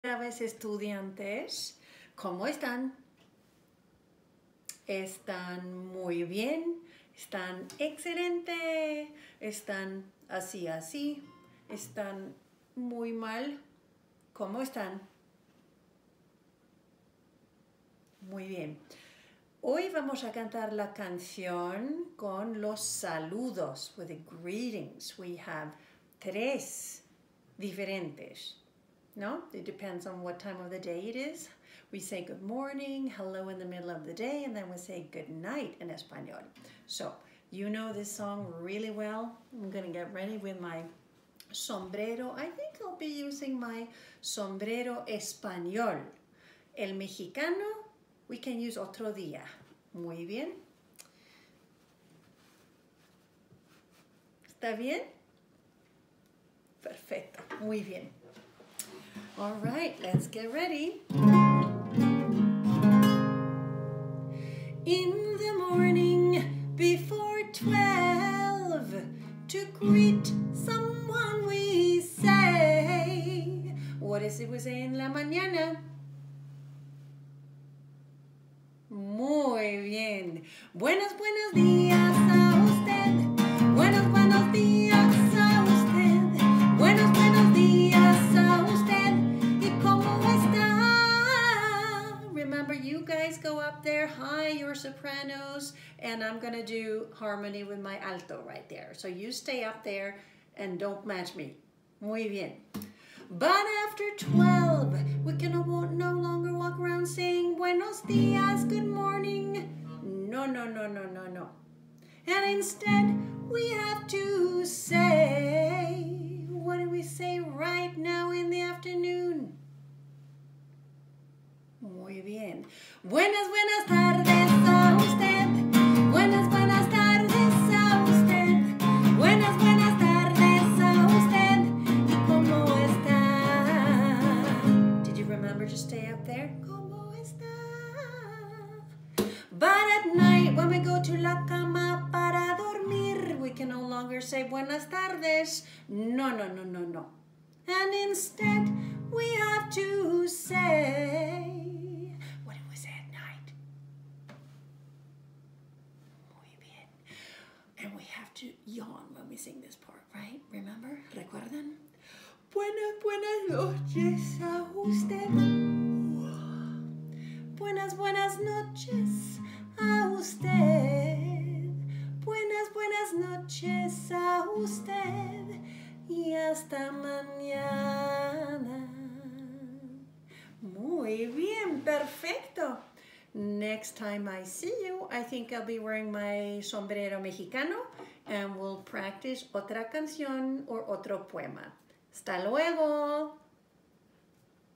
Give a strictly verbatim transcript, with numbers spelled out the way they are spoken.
vez, estudiantes, ¿cómo están? ¿Están muy bien? ¿Están excelente? ¿Están así, así? ¿Están muy mal? ¿Cómo están? Muy bien. Hoy vamos a cantar la canción con los saludos, with the greetings. We have tres diferentes, ¿no? It depends on what time of the day it is. We say good morning, hello in the middle of the day, and then we say good night in Espanol. So, you know this song really well. I'm going to get ready with my sombrero. I think I'll be using my sombrero español. El mexicano, we can use otro día. Muy bien. ¿Está bien? Perfecto. Muy bien. All right, let's get ready. In the morning before twelve, to greet someone we say. What is it we say en la mañana? Muy bien. Buenos, buenos días a usted. Buenos, buenos días a usted. Buenos, buenos días a usted. ¿Y cómo está? Remember, you guys go up there, high your sopranos, and I'm going to do harmony with my alto right there. So you stay up there and don't match me. Muy bien. But after twelve, we can no longer walk around saying buenos días, good morning. No, no, no, no, no, no. And instead, we have to say, what do we say right now in the afternoon? Muy bien. Buenas, buenas tardes a usted. Buenas, buenas tardes a usted. Buenas, buenas tardes a usted. ¿Y cómo está? Did you remember to stay up there? ¿Cómo está? But at night, when we go to la cama para dormir, we can no longer say buenas tardes. No, no, no, no, no. And instead, we have to say, what do we say at night? Muy bien. And we have to yawn when we sing this part, right? Remember? ¿Recuerdan? Buenas, buenas noches a usted. Buenas, buenas noches a usted. Buenas, buenas noches a usted. Y hasta mañana. Muy bien, perfecto. Next time I see you, I think I'll be wearing my sombrero mexicano and we'll practice otra canción or otro poema. Hasta luego.